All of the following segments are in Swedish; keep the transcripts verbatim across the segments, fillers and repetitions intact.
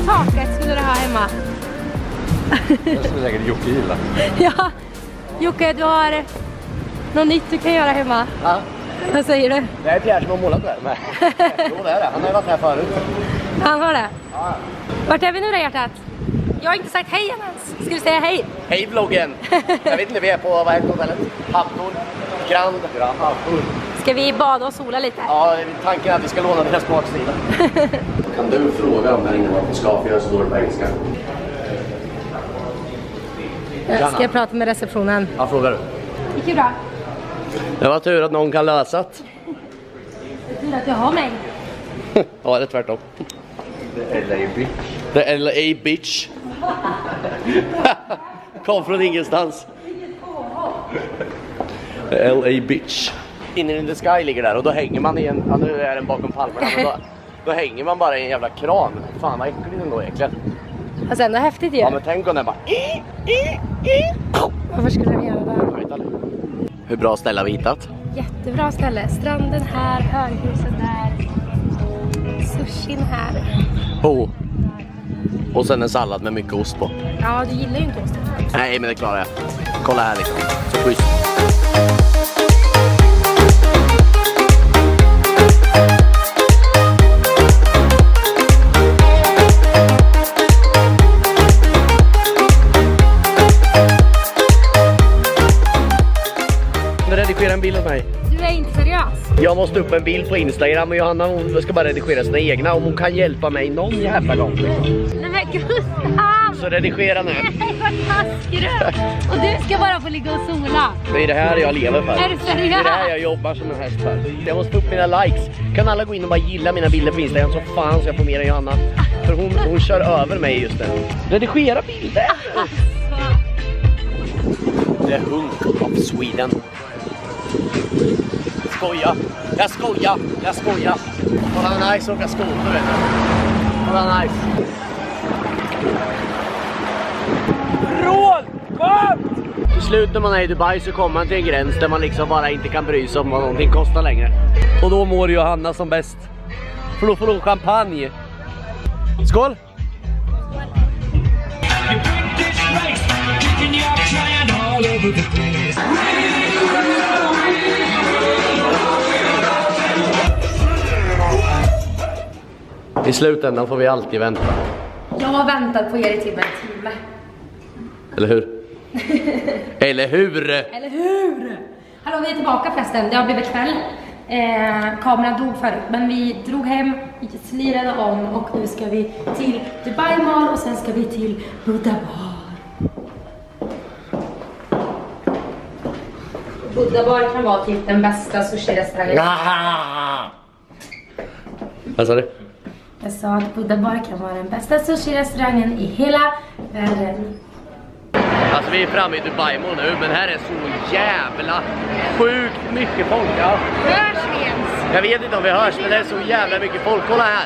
taket skulle du ha hemma? Det skulle säkert Jocke gilla. Ja, Jocke, du har något nytt du kan göra hemma. Ja. Vad säger du? Det är Pierre som har målat där med. Jo, det är det. Han har ju varit här förut. Han har det? Ja. Vart är vi nu då, hjärtat? Jag har inte sagt hej än ens. Ska du säga hej? Hej vloggen! Jag vet inte, vi är på, vad heter hotellet? Havtorn. Grand. Grand Havtorn. Ska vi bada och sola lite? Ja, tanken är att vi ska låna deras baksida. Kan du fråga om där inne vad vi ska, för jag är så dålig på engelska? Ska jag prata med receptionen? Ja, frågar du. Gick ju bra. Det var tur att någon kan lösa det. Det är tur att jag har mig. Ja, det är tvärtom. Det är L A bitch. Det är L A bitch. Kom från ingenstans. L A bitch. Inne in the sky ligger där och då hänger man i en, ja, nu är den bakom palmerna, men då, då hänger man bara i en jävla kran. Fan vad äckligt den då egentligen. Alltså ändå häftigt ju. Ja, men tänk om den bara... Varför skulle den göra det? Hur bra ställe har vi hittat? Jättebra ställe. Stranden här, höghuset där. Sushin här. Oh. Och sen en sallad med mycket ost på. Ja, du gillar ju inte ost. Nej, men det klarar jag. Kolla här liksom. Så schysst. Redigera en bild av mig. Du är inte seriös. Jag måste upp en bild på Instagram och Johanna hon ska bara redigera sina egna om hon kan hjälpa mig någon jävla gång. Nej men Gustav! Så redigera nu. Nej, vad taskig du! Och du ska bara få ligga och sola. Det är det här jag lever för. Är du seriös? Det är det här jag jobbar som en häst för. Jag måste få upp mina likes. Kan alla gå in och bara gilla mina bilder på Instagram så fan ska jag få mer än Johanna. För hon, hon kör över mig just nu. Redigera bilder! Det är Hunk of Sweden. Skoja. Jag skojar. Jag skojar. Kolla nice åka skoter, vet du. Kolla nice. Råd! Kom! Till slut när man är i Dubai så kommer man till en gräns där man liksom bara inte kan bry sig om vad någonting kostar längre. Och då mår Johanna som bäst. För då får hon champagne. Skål! I slutändan får vi alltid vänta. Jag har väntat på er i typ en timme. Eller hur? Eller hur? Eller hur? Hallå, vi är tillbaka förresten. Det har blivit kväll. Eh, kameran dog förut. Men vi drog hem, slirade om och nu ska vi till Dubai Mall och sen ska vi till Buddha Bar. Buddha Bar kan vara typ den bästa sushi-restaurangen. Vad sa du? Jag sa att Buddha Bar kan vara den bästa sushi-restaurangen i hela världen. Alltså vi är framme i Dubai Mall nu, men här är så jävla sjukt mycket folk. Ja. Hörs vi ens? Jag vet inte om vi hörs, men det är så jävla mycket folk. Kolla här.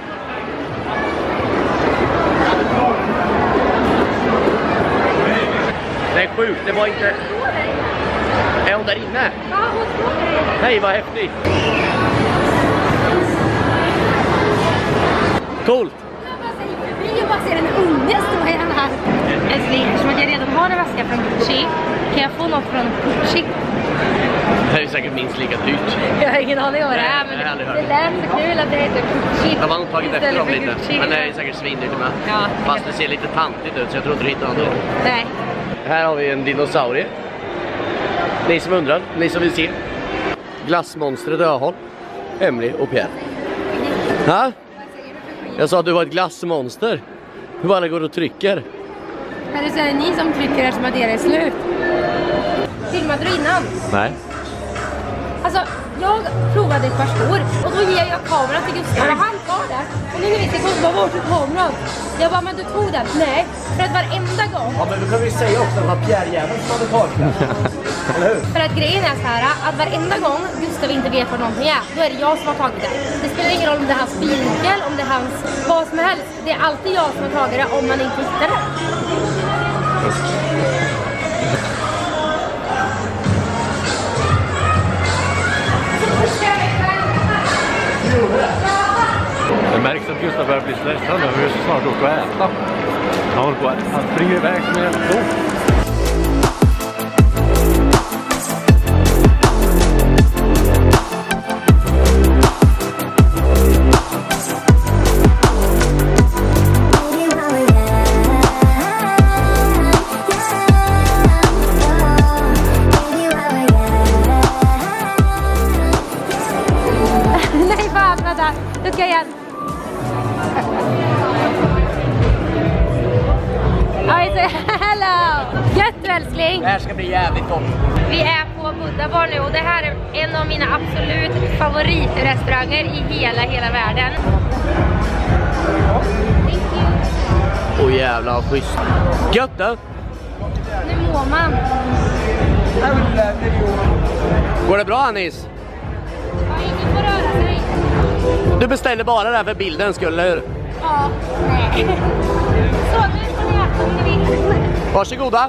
Det är sjukt, det var inte... Är hon där inne? Ja, hon står där. Hej, vad häftigt. Coolt. Jag bara ser en unge stå i den här. Eftersom att jag redan har en väska från Gucci, kan jag få något från Gucci? Det är ju säkert minst lika dyrt. Jag har ingen aning om vad det är, men Nej, det lät så kul att det heter Gucci. Jag har nog tagit efter dem lite, Gucci. men det är säkert svindyrt med. Ja. Fast det ser lite tantigt ut så jag tror inte du hittar något. Nej. Här har vi en dinosaurie. Ni som undrar, ni som vill se. Glassmonstret Öhåll, Emily och Pierre. Ha? Jag sa att du var ett glassmonster. Hur bara går och trycker? Eller så är det ni som trycker eftersom att det är slut. Filmade du innan? Nej. Alltså, jag provade ett par skor och då ger jag kameran till Gustav och han tar det. Och nu när vi ska gå, vad var det kameran? Jag bara, men du tog den? Nej, för att varenda gång... Ja, men då kan vi säga också att det var Pierre-jäveln som hade tagit den. Eller hur? För att grejen är så här, att varenda gång Gustav inte vet vad någonting är, då är det jag som har tagit det. Det spelar ingen roll om det är hans vinkel, om det är hans... vad som helst. Det är alltid jag som har tagit det om man inte hittar det. Det märks att Gustav börjar bli stressad nu. Vi ska snart åka och äta. Han håller på att han springer iväg som en jävla. Nej fan, vänta. Du ska igen. Oj, hello! Gött älskling! Det här ska bli jävligt gott. Vi är på Buddha Bar nu och det här är en av mina absolut favoritrestauranger i hela, hela världen. Thank you. Åh oh, jävlar vad schysst. Gött då? Nu mår man. Går det bra Anis? Ja, ingen får röra sig. Du beställer bara det här för bilden skulle hur? Ja, nej. Så nu får ni äta om ni vill. Varsågoda.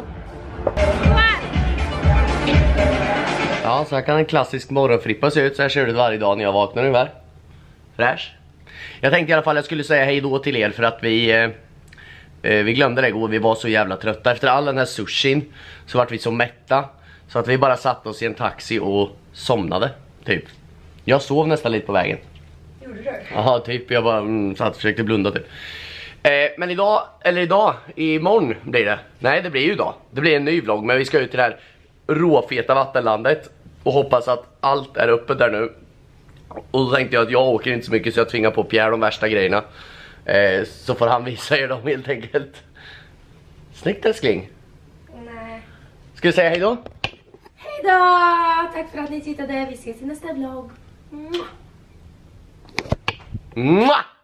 Ja, så här kan en klassisk morgonfrippa se ut. Så här ser det ut varje dag när jag vaknar ungefär. Fräsch. Jag tänkte i alla fall jag skulle säga hej då till er för att vi eh, vi glömde det igår. Vi var så jävla trötta. Efter all den här sushin så vart vi så mätta. Så att vi bara satt oss i en taxi och somnade, typ. Jag sov nästan lite på vägen. Gjorde du? Jaha, typ. Jag bara mm, satt och försökte blunda typ. Eh, men idag, eller idag, imorgon blir det. Nej, det blir ju idag. Det blir en ny vlogg, men vi ska ut till det här råfeta vattenlandet. Och hoppas att allt är uppe där nu. Och då tänkte jag att jag åker inte så mycket så jag tvingar på Pierre de värsta grejerna. Eh, så får han visa er dem helt enkelt. Snyggt älskling. Nej. Ska vi säga hej då? Hej då! Tack för att ni tittade. Vi ses i nästa vlogg. Mwah! Mwah!